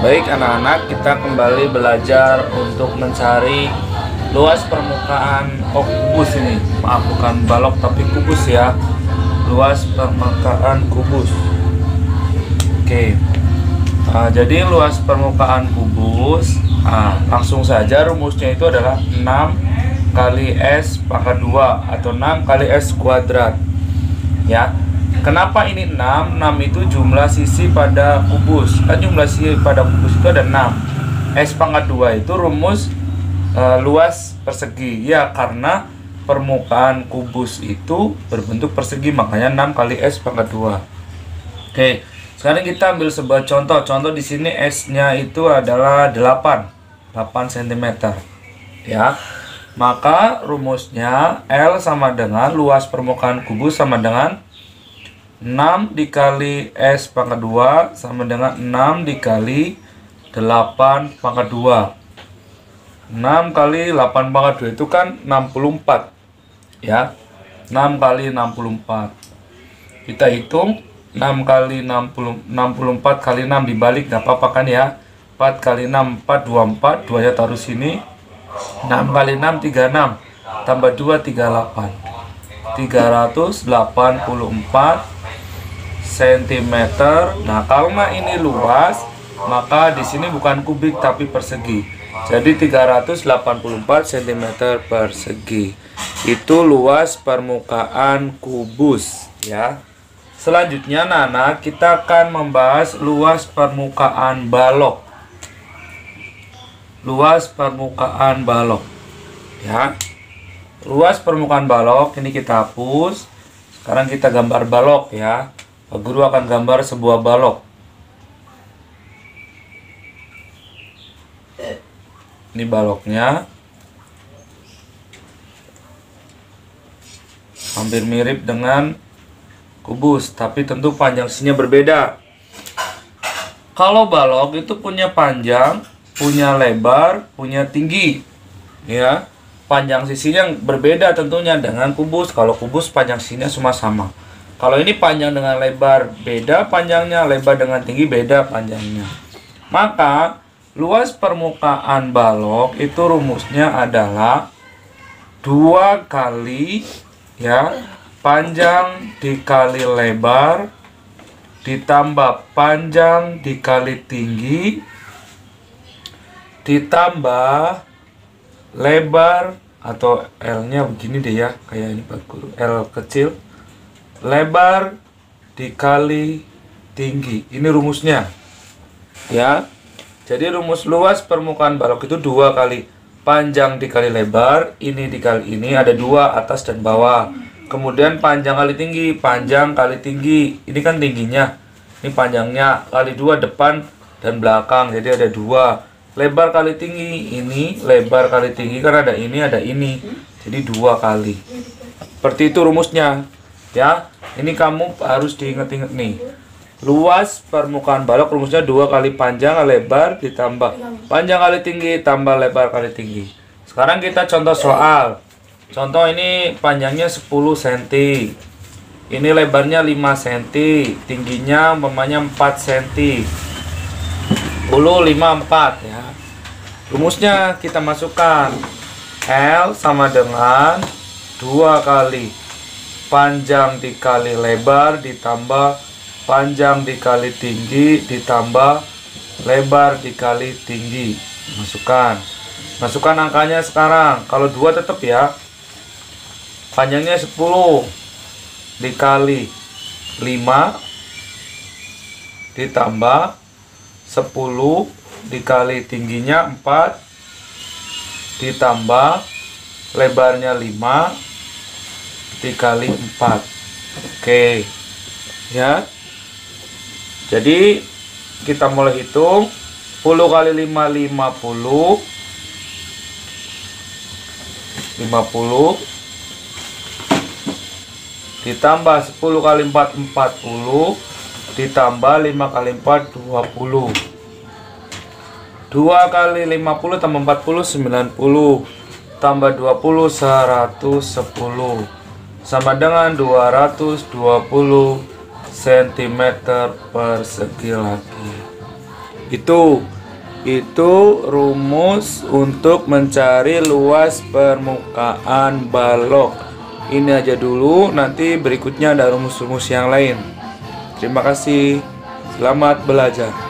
Baik anak-anak, kita kembali belajar untuk mencari luas permukaan kubus ini. Maaf, bukan balok tapi kubus ya. Luas permukaan kubus. Oke. Jadi luas permukaan kubus, langsung saja rumusnya itu adalah 6 kali S pangkat 2 atau 6 kali S kuadrat. Ya. Kenapa ini 6? 6 itu jumlah sisi pada kubus. Kan jumlah sisi pada kubus itu ada 6. S pangkat 2 itu rumus luas persegi. Ya, karena permukaan kubus itu berbentuk persegi, makanya 6 kali S pangkat 2. Oke, sekarang kita ambil sebuah contoh. Contoh di sini S-nya itu adalah 8 cm. Ya. Maka rumusnya L sama dengan luas permukaan kubus sama dengan 6 dikali S pangkat 2 sama dengan 6 dikali 8 pangkat 2. 6 kali 8 pangkat 2 itu kan 64. Ya, 6 kali 64. Kita hitung 6 kali 64 kali 6 dibalik, gak apa-apa kan ya. 4 kali 6, 4, 24. 2 nya taruh sini. 6 kali 6, 36. Tambah 2, 38. 384 cm. Nah, karena ini luas, maka di sini bukan kubik tapi persegi. Jadi 384 cm persegi. Itu luas permukaan kubus, ya. Selanjutnya, Nana, kita akan membahas luas permukaan balok. Luas permukaan balok. Ya. Luas permukaan balok ini kita hapus. Sekarang kita gambar balok ya. Pak Guru akan gambar sebuah balok. Ini baloknya. Hampir mirip dengan kubus, tapi tentu panjang sisinya berbeda. Kalau balok itu punya panjang, punya lebar, punya tinggi. Ya, panjang sisinya berbeda tentunya dengan kubus. Kalau kubus panjang sisinya semua sama. Kalau ini panjang dengan lebar beda panjangnya, lebar dengan tinggi beda panjangnya. Maka luas permukaan balok itu rumusnya adalah 2 kali ya panjang dikali lebar ditambah panjang dikali tinggi ditambah lebar, atau L-nya begini deh ya, kayak ini Pak Guru, L kecil, lebar dikali tinggi. Ini rumusnya ya. Jadi rumus luas permukaan balok itu 2 kali panjang dikali lebar, ini dikali ini, ada 2 atas dan bawah. Kemudian panjang kali tinggi, panjang kali tinggi. Ini kan tingginya, ini panjangnya kali 2 depan dan belakang, jadi ada 2. Lebar kali tinggi, ini lebar kali tinggi, kan ada ini ada ini, jadi 2 kali. Seperti itu rumusnya ya. Ini kamu harus diingat-ingat nih. Luas permukaan balok rumusnya 2 kali panjang kali lebar ditambah panjang kali tinggi tambah lebar kali tinggi. Sekarang kita contoh soal. Contoh ini panjangnya 10 cm. Ini lebarnya 5 cm, tingginya umpamanya 4 cm. 10, 5, 4 ya. Rumusnya kita masukkan. L sama dengan 2 kali panjang dikali lebar ditambah panjang dikali tinggi ditambah lebar dikali tinggi. Masukkan angkanya sekarang. Kalau 2 tetap ya. Panjangnya 10 dikali 5 ditambah 10 dikali tingginya 4 ditambah lebarnya 5 dikali 4. Oke ya. Jadi kita mulai hitung. 10 kali 5 50 ditambah 10 kali 4 40 ditambah 5 kali 4 20. 2 kali 50 tambah 40 90 tambah 20 110 sama dengan 220 cm persegi lagi. Itu itu rumus untuk mencari luas permukaan balok. Ini aja dulu, nanti berikutnya ada rumus-rumus yang lain. Terima kasih, selamat belajar.